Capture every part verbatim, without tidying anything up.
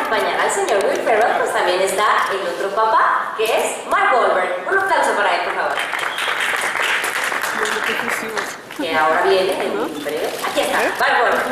acompañar al señor Will Ferrell, pues también está el otro papá, que es Mark Wahlberg. Un aplauso para él, por favor. Que ahora viene en breve. Aquí está, Mark Wahlberg.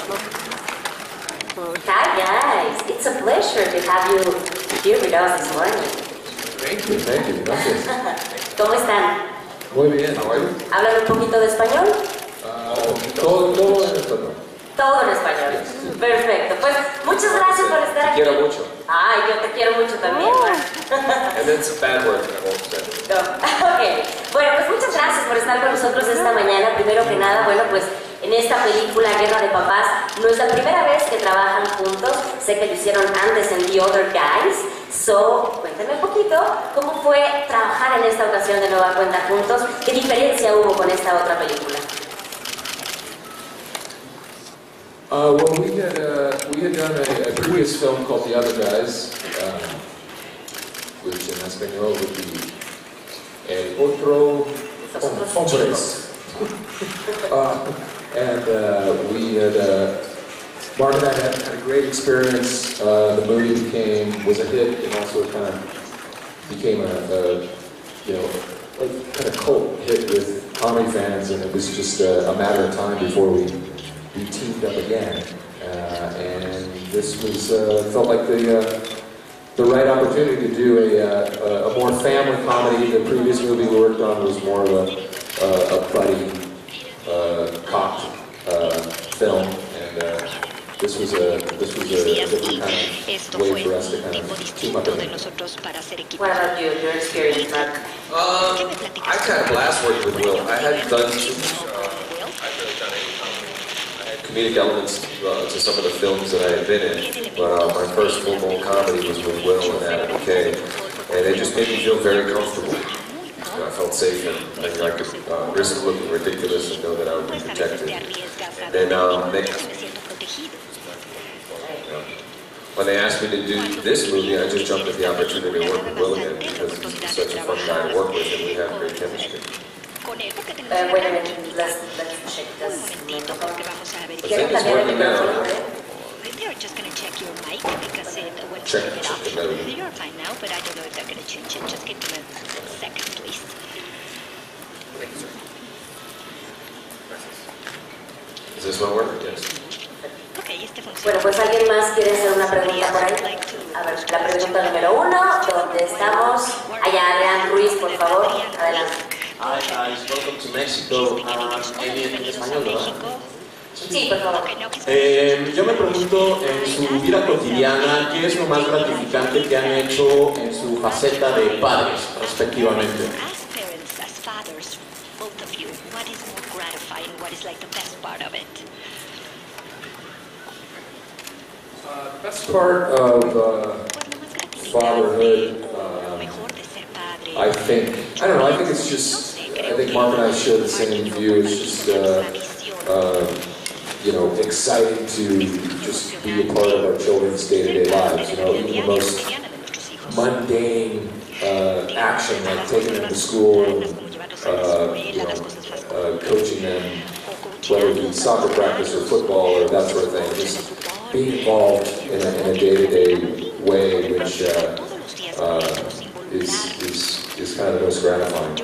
Hi guys, it's a pleasure to have you here with us this morning. Thank you, thank you, gracias. ¿Cómo están? Muy bien, how are you? ¿Hablan un poquito de español? Uh, todo, todo en español. Todo en español. Perfecto. Pues muchas gracias por estar aquí. Te quiero mucho. Ay, yo te quiero mucho también. And it's a bad word, I won't say. No. Ok. Bueno, pues muchas gracias por estar con nosotros esta mañana. Primero que nada, bueno, pues en esta película Guerra de Papás no es la primera vez que trabajan juntos. Sé que lo hicieron antes en The Other Guys. So, cuéntame un poquito cómo fue trabajar en esta ocasión de nueva cuenta juntos. ¿Qué diferencia hubo con esta otra película? Uh, well, we had uh, we had done a, a previous film called The Other Guys, um, which in español would be El Otro Hombres. uh, and uh, we had uh, Mark and I had, had a great experience. Uh, the movie became was a hit, and also kind of became a, a you know a kind of cult hit with comedy fans, and it was just a, a matter of time before we. We teamed up again, uh, and this was uh, felt like the uh, the right opportunity to do a, uh, a more family comedy. The previous movie we worked on was more of a, uh, a buddy uh, cop uh, film, and uh, this was a this was a different kind of way for us to kind of team up again. What about you, your experience, Mark? Um, I had a blast working with Will. I hadn't done too much. Uh, I've really done any comedic elements uh, to some of the films that I had been in, but uh, my first full-blown comedy was with Will and Adam McKay, and it just made me feel very comfortable. You know, I felt safe and, and I could uh, risk looking ridiculous and know that I would be protected. And then um, they, you know, when they asked me to do this movie, I just jumped at the opportunity to work with Will again because he's such a fun guy to work with and we have great chemistry. Uh, wait a minute, let's, let's check this. ¿Quieren cambiar el micrófono? They're just going to check your mic because it went check, it check off. the melody. You're fine now, but I don't know if they're going to change it. Just give them a second, please. Is this one work? Yes. Okay, este funciona. Bueno, pues alguien más quiere hacer una pregunta por ahí. A ver, la pregunta número uno, ¿dónde estamos? Allá, Adrián Ruiz, por favor, adelante. Hi guys, welcome to Mexico. Uh, en español, ¿verdad? Sí, por favor. Eh, yo me pregunto, en su vida cotidiana, ¿qué es lo más gratificante que han hecho en su faceta de padres, respectivamente? As parents, as fathers, both of you, what is more gratifying? What is like the best part of it? Uh, the best part of uh, fatherhood, uh, I think, I don't know, I think it's just, I think Mark and I share the same view. It's just, uh, uh, you know, exciting to just be a part of our children's day-to-day lives. You know, even the most mundane uh, action, like taking them to school and, uh, you know, uh, coaching them, whether it be soccer practice or football or that sort of thing. Just being involved in a, in a day-to-day way, which uh, uh, is, is, is kind of the most gratifying.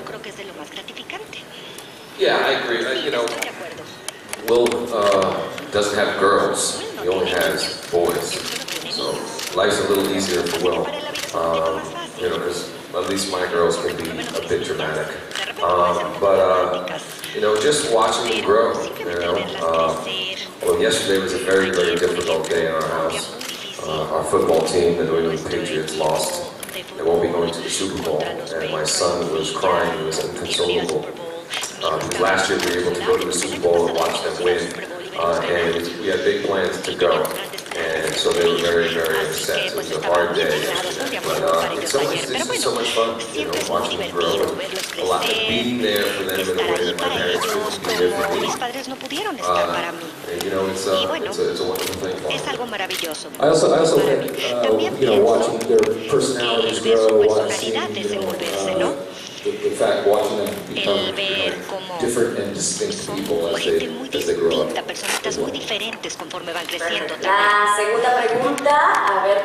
Yeah, I agree. Uh, you know, Will uh, doesn't have girls. He only has boys. So life's a little easier for Will. Um, you know, because at least my girls can be a bit dramatic. Um, but, uh, you know, just watching them grow, you know. Uh, well, yesterday was a very, very difficult day in our house. Uh, our football team, the New England Patriots, lost. They won't be going to the Super Bowl. And my son was crying. He was inconsolable. Um, last year we were able to go to the Super Bowl and watch them win, uh, and we had big plans to go, and so they were very, very upset. It was a hard day, but uh, in some ways this is so much fun, you know, watching them grow, and a lot of being there for them in a way that my parents couldn't be there for me. Uh, and you know, it's, uh, it's, a, it's a wonderful thing for them. I also, I also think, uh, you know, watching their personalities grow, watching, you know, uh, The, the fact watching them become, you know, different and distinct people as they, as they grow up. La segunda pregunta, a ver,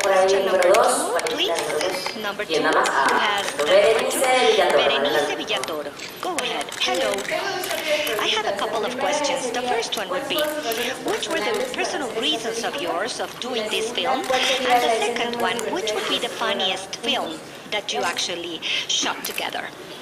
number two, ¿Quién who nada más? Ah, has the Berenice number two? Villatoro. Berenice Villatoro. Go ahead. Hello. I have a couple of questions. The first one would be, which were the personal reasons of yours of doing this film? And the second one, which would be the funniest film that you actually shot together?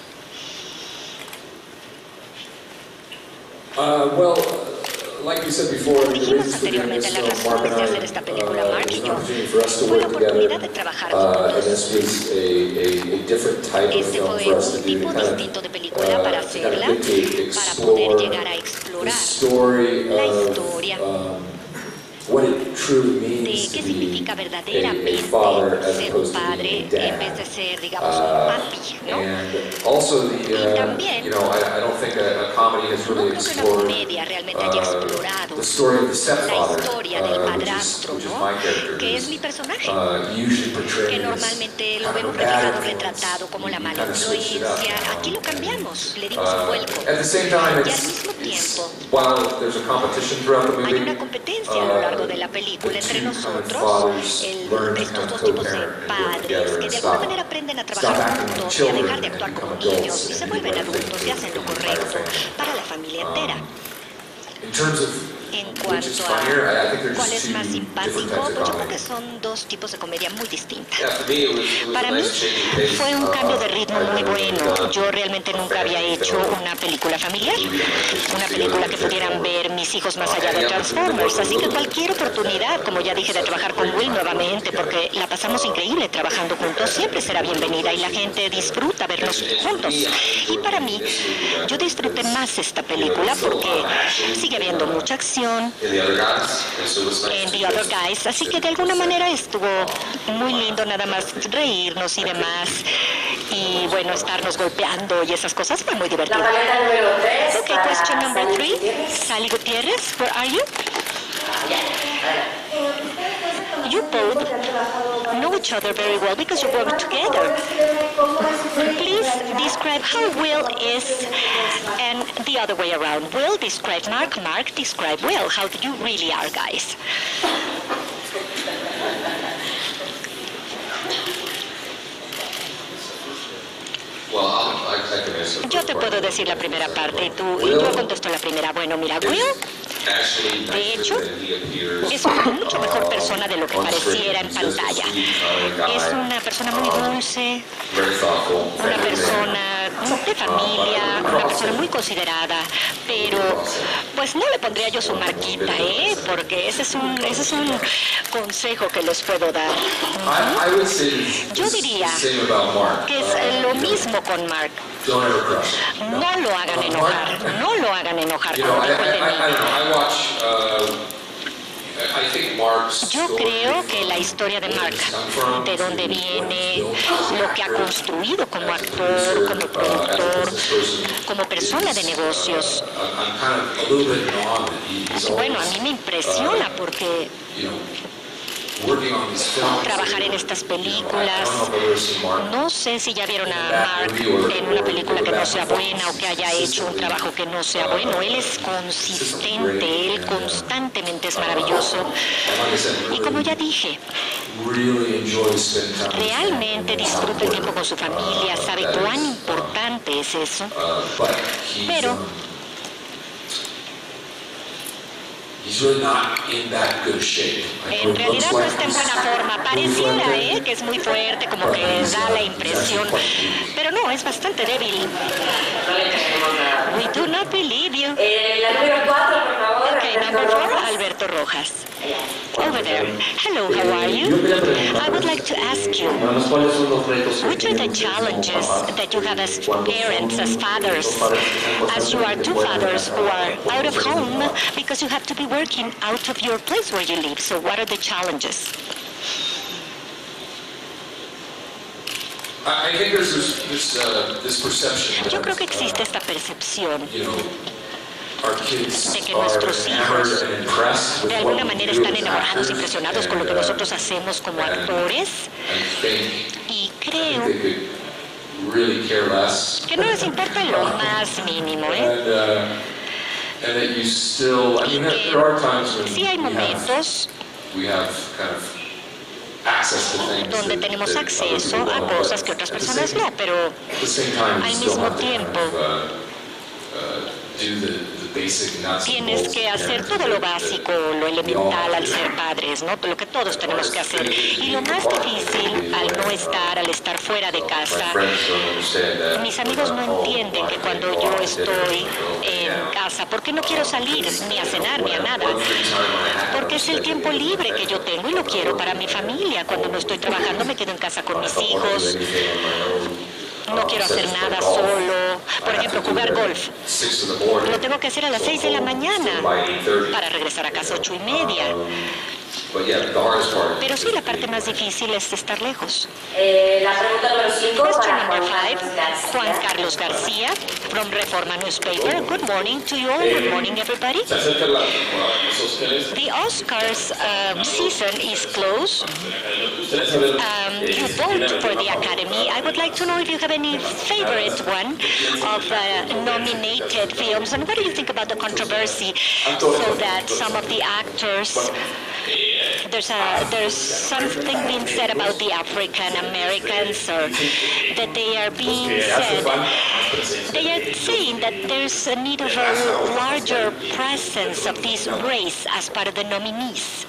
Uh, well, like we said before, Como the dijimos reasons for doing anteriormente, this las film, Mark razones and de I, hacer esta película, uh, Mark it y was an yo, opportunity for us to fue la work together. oportunidad de trabajar Uh, and juntos. this was a, a, a different type of Este film fue for us to un do, to tipo kind of, distinto de película para uh, to kind of hacerla, get to para poder explore llegar a the explorar story la of historia um, what it truly de means qué to be significa a, a verdaderamente father as ser un opposed to padre being a en vez de dad. ser, digamos, un Uh, papi, ¿no? And also the, Y uh, también, you know, I, I don't think a, a comedy has no really creo que una explored comedia realmente haya uh, explorado the story of the la stepfather, historia del uh, which is, padrastro, which is ¿no? my character, Que es who's, mi personaje. uh, usually portrayed Que as normalmente lo kind of vemos a bad reflejado, influence. retratado como la We mala kind of switched it up, influencia. you know, Aquí lo and, cambiamos, le dimos un uh, vuelco. at the same time, Y al it's, mismo it's tiempo, while there's a competition throughout the hay movie, una competencia a lo largo de la uh, película the entre two kind of nosotros, fathers el, learn to estos kind of dos tipos de co-parent and work padres together que and de alguna stop, manera aprenden a stop trabajar acting like juntos y a children dejar de and actuar become como adults niños y and se do vuelven the right thing adultos y for hacen lo the entire correcto family. para la familia entera. Um, in terms of En which is cuanto funnier, I, I a think there's cuál just es two más different simpático, types of pues yo creo comedy. que son dos tipos de comedia muy distintas. Yeah, for me, it was, it was Para a mí nice change of pace. fue un Uh, cambio de ritmo I've muy never bueno. done Yo realmente a nunca había family hecho film, una película familiar, a movie that my kids una could see película other que than pudieran Transformers. ver mis hijos más Uh, allá and de the opportunity to Transformers. work with Así que Lulu cualquier at that oportunidad, time, como ya dije, de such a trabajar con great Will time working nuevamente, together. porque la pasamos Uh, increíble trabajando juntos, siempre será bienvenida y la gente disfruta vernos juntos. Y para mí, yo disfruté más esta película porque sigue habiendo mucha acción in the other guys, and so it was nice en to The Other just Guys, así sit que de and alguna sit. manera estuvo muy lindo nada más reírnos y demás, y bueno, estarnos golpeando y esas cosas fue muy La divertido. paleta número tres. Okay, question number three, Sally Gutierrez, where are you? You both know each other very well because you work together. Please describe how Will is and the other way around. Will describe Mark, Mark describe Will. How you really are, guys. Well, I'll, I, I can answer the Yo first te part. puedo decir la primera parte y tú, y Will yo contesto la primera. Bueno, mira, Will is actually de nicer hecho, than he appears. es una mucho mejor persona de lo que on screen. pareciera en He's just a pantalla. sweet, kind guy, Es una persona muy um, dulce, very thoughtful, una family man. persona de familia, una persona muy considerada, pero pues no le pondría yo su marquita, ¿eh? Porque ese es un, ese es un consejo que les puedo dar. I, I would say it's Yo it's diría the same about Mark. Que es Uh, lo you know, mismo con Mark. Don't ever crush him. No lo hagan enojar, no lo hagan enojar You know, como I, dijo el I, de I, I mí. don't know. I watch. Uh, I think Mark's Yo story creo que from la historia de where Mark, he's come from de to dónde what viene, he's built lo que ha construido como as a actor, producer, como uh, as a productor, business person, como persona de is, negocios. uh, I'm kind of a little bit in awe that he- he's Bueno, a always, mí me impresiona porque you know, working on these films. trabajar en estas You know, I- I películas, don't know if I've ever seen Mark no sé si ya vieron a Mark en una película que no sea buena o que haya hecho un trabajo que no sea bueno. Él es consistente, él constantemente es maravilloso. And like I said, Y como ya dije, really enjoys spending time with his realmente family. disfruta el tiempo con su familia, sabe Uh, that cuán is, importante es eso. Uh, but he's, Pero- um, he's really not in that good shape. Like, En it looks realidad no like está en he's buena forma. muy Pareciera, fuerte, ¿eh? Que es muy fuerte, como but que he's, da uh, la he's impresión. actually quite weak. Pero no, es bastante débil. No le creemos nada. We do not believe you. Eh, la número cuatro, por favor. Okay, Alberto number four, Rojas. Alberto Rojas. Over there. Hello, how are you? I would like to ask you, which are the challenges that you have as parents, as fathers, as you are two fathers who are out of home because you have to be working out of your place where you live. So what are the challenges? I I think there's this, this, uh, this perception that, Yo creo que uh, existe esta percepción you know, our kids de que are nuestros enamored hijos and impressed with de what alguna we manera do están as enamorados, actors, impresionados con lo que and, uh, nosotros hacemos como and actores I think y they creo could really care less. que no les importa lo más mínimo, ¿eh? And, uh, and that you still, I mean, there there are times when Sí hay we have, momentos we have kind of donde tenemos acceso a cosas que otras personas no, pero al mismo tiempo tienes que hacer todo lo básico, lo elemental al ser padres, ¿no? Lo que todos tenemos que hacer. Y lo más difícil al no estar, al estar fuera de casa, mis amigos no entienden que cuando yo estoy en casa, ¿por qué no quiero salir ni a cenar ni a nada? Porque es el tiempo libre que yo tengo y lo quiero para mi familia. Cuando no estoy trabajando me quedo en casa con mis hijos. No quiero hacer nada solo. Por ejemplo, jugar golf. Lo tengo que hacer a las seis de la mañana para regresar a casa a ocho y media. Pero sí, la parte más difícil es estar lejos. Eh, la pregunta número cinco Question para number Juan five, Carlos García. Juan Carlos García, from Reforma Newspaper. Good morning to you all. Good morning, everybody. The Oscars um, season is close. Um, you vote for the Academy. I would like to know if you have any favorite one of uh, nominated films, and what do you think about the controversy so that some of the actors, there's a there's something being said about the African Americans, or that they are being said, they are saying that there's a need of a larger presence of this race as part of the nominees.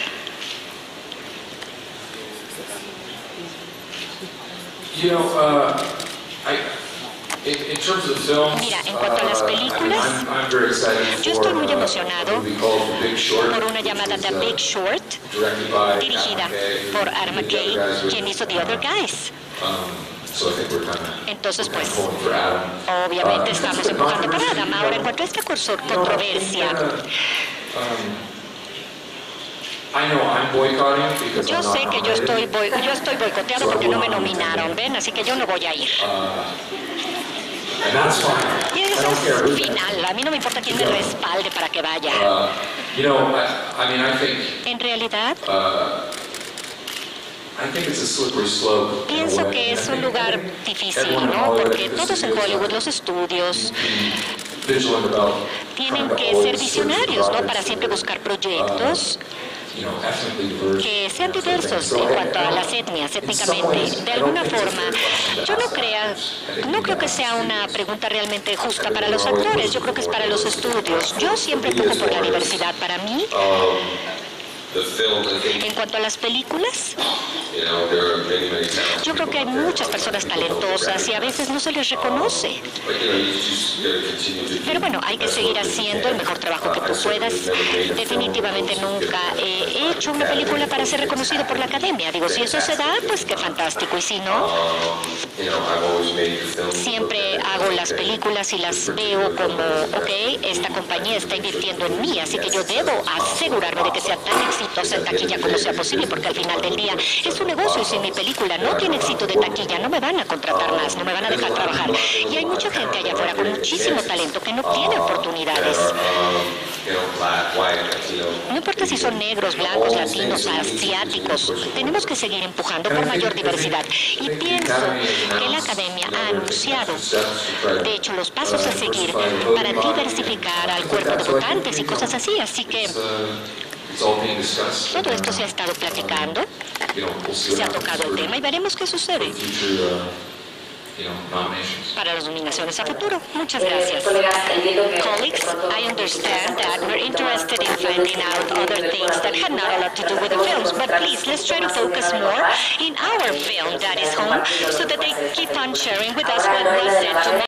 You know, uh, I, in, in terms of films, Mira, en cuanto a las películas, uh, I'm, I'm very excited yo estoy muy for, uh, emocionado a movie called The Big Short, por una llamada The Big Short, directed by dirigida Adam McKay, por who Adam did The McKay, Other Guys with, quien hizo The Other Guys. Um, so I think we're kind of, Entonces, we're kind pues, of pulling for Adam. obviamente Uh, estamos empujando por Adam. Ahora, en cuanto a esta curso- controversia, Um, I know I'm boycotting because yo I'm not sé que yo nominated. estoy, boi- yo estoy boicoteado porque no me nominaron, ¿ven? Así que yo no voy a ir. And that's fine. Y I eso don't care who es final. A mí no me importa quién me respalde para que vaya. Uh, you know, I, I mean, I think En realidad, uh, I think it's a slippery slope. in a pienso way. que es I un think lugar difícil, everyone in ¿no? Hollywood, Porque the todos en studios Hollywood, are los estudios, vigilant about tienen trying to que ser always search visionarios, ¿no? projects Para siempre that buscar proyectos you know, ethnically diverse, que sean that sort of thing. diversos So, en I- cuanto a I- las etnias, in some étnicamente. ways, De I alguna don't think it's a forma, fair question to yo no ask crea, that. I think no you creo que have sea to una do pregunta realmente justa I think para los we're always actores, yo pushing creo que es for para los diversity. estudios. Yo siempre For me, empujo as por la far as, diversidad. Para mí, Um, the films, I think, en cuanto a las películas, you know, there are many, many talented yo creo que hay people out muchas there. personas talentosas y a veces no se les reconoce. But, you know, you just gotta continue to do Pero bueno, hay que the best seguir work that you haciendo el can. mejor trabajo que Uh, I tú certainly puedas. have never made a film Definitivamente that goes to nunca get he the hecho una película para ser reconocido por la academia. Digo, si eso se da, pues qué fantástico. Y si no, Um, you know, I've always made the film. siempre hago las películas y las veo como, ok, esta compañía está invirtiendo en mí, así que yo debo asegurarme de que sea tan exitosa en taquilla como sea posible, porque al final del día es un negocio y si mi película no tiene éxito de taquilla, no me van a contratar más, no me van a dejar trabajar. Y hay mucha gente allá afuera con muchísimo talento que no tiene oportunidades. No importa si son negros, blancos, latinos, asiáticos, tenemos que seguir empujando por mayor diversidad. Y pienso que la academia ha anunciado, de hecho, los pasos a seguir para diversificar al cuerpo de votantes y cosas así. Así que todo esto se ha estado platicando, se ha tocado el tema y veremos qué sucede para las nominaciones a futuro. Muchas Eh, gracias. colegas, entiendo que Colleagues, I understand that we're interested in finding out other things that had not a lot to do with the films, but please, let's try to focus more in our film, Daddy's Home, so that they keep on sharing with us what was said tonight.